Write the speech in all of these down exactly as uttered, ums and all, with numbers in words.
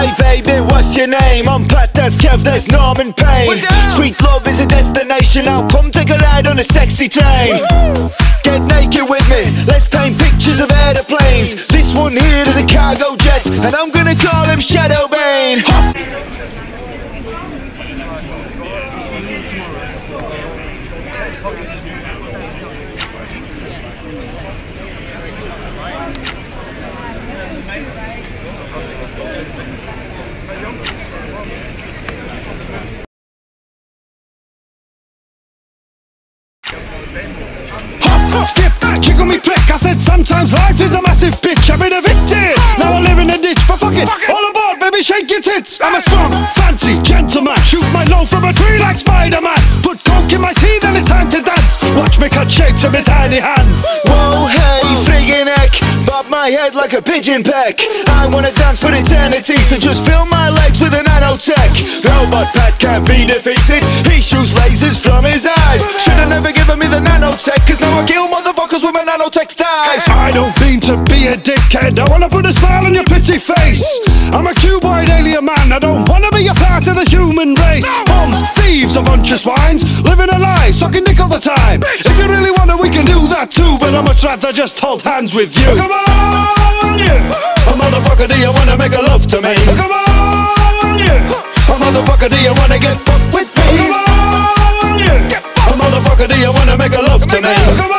Hey baby, what's your name? I'm Pat, that's Kev, that's Norman Payne. Sweet love is a destination, now come take a ride on a sexy train. Get naked with me, let's paint pictures of aeroplanes. This one here is a cargo jet, and I'm gonna call him Shadow Bane. Skip, kick on me prick. I said sometimes life is a massive bitch. I've been evicted, now I live in a ditch. But fuck it, all aboard, baby, shake your tits. I'm a strong, fancy gentleman. Shoot my load from a tree like Spider-Man. Put coke in my tea, then it's time to dance. Watch me cut shapes with my tiny hands. Whoa, hey, friggin' heck, bob my head like a pigeon peck. I wanna dance for eternity, so just fill my legs with a nanotech. Robot Pat can't be defeated, he shoots lasers from his eyes. Should've never given me the nanotech, cause now I kill motherfuckers with my nanotech thighs. I don't mean to be a dickhead, I wanna put a smile on your pretty face. I'm a cuboid alien man, I don't wanna be a part of the human race. Bombs, thieves, a bunch of swines, living a lie, sucking dick all the time. If you really wanna, we can do that too, but I'd much rather just hold hands with you. Come on, yeah. A motherfucker, do you wanna make a love to me? Come on, yeah. A motherfucker, do you wanna get fucked with me? Come on, yeah. A motherfucker, do you wanna make a love to me? Come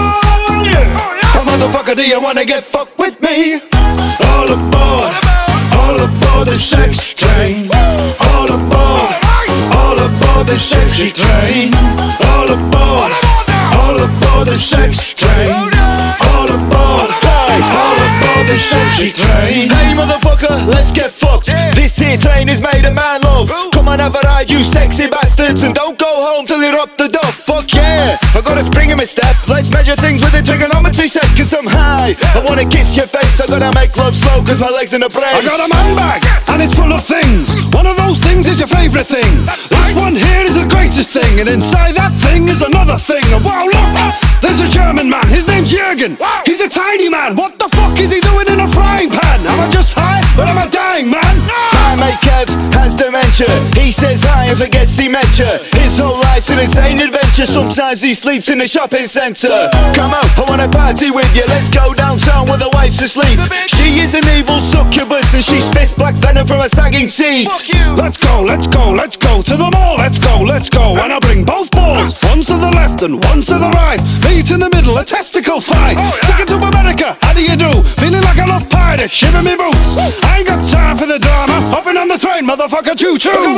on, yeah. A motherfucker, do you wanna get fucked with me? All aboard, all aboard the sex train. All aboard, all aboard the sexy train. All aboard, all aboard the sex train. All aboard, all aboard the sexy train. Hey motherfucker, let's get fucked. This here train is made of man love. Come on, have a ride, you sexy bastards, and don't go home till you're up the duff. Fuck yeah, I got a spring in my step. Let's measure things with a trigonometry set, cause I'm high. I wanna kiss your face, I gotta make love slow, cause my leg's in a brace. I got a man bag, and it's full of things. One of those things is your favourite thing. This one here is the greatest thing, and inside that thing is another thing. And wow, look, there's a German man, his name's Jürgen. He's a tiny man, what the fuck is he doing in a frying pan? Am I just high, but am I dying, man? My mate Kev has dementia. He says hi and forgets dementia. His whole life's an insane adventure. Sometimes he sleeps in the shopping centre. Come on, I wanna party with you. Let's go downtown where the wife's asleep. She is an evil succubus and she spits black venom from a sagging teeth. Let's go, let's go, let's go to the mall. Let's go, let's go. And I bring both balls, one's to the left and one's to the right. Meet in the middle, a testicle fight. Ticket to America, how do you do? Feeling like a love pirate, shiver me boots. I ain't got time for the drama. Hopping on the train, motherfucker, choo choo. Come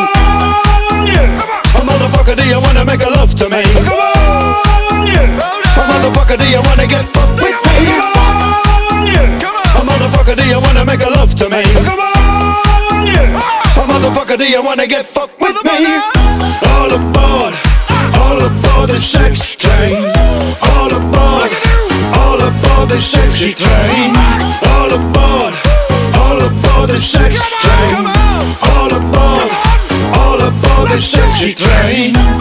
on, yeah. A motherfucker, do you wanna make a love to me? Come on, yeah. A motherfucker, do you wanna get fucked with me? Come on, yeah. A motherfucker, do you wanna make a love to me? Come on, yeah. A motherfucker, do you wanna get fucked with me? All aboard, all aboard the sex train. All aboard, all aboard the sexy train. All aboard, all aboard the sex train. All aboard, all aboard the sexy train.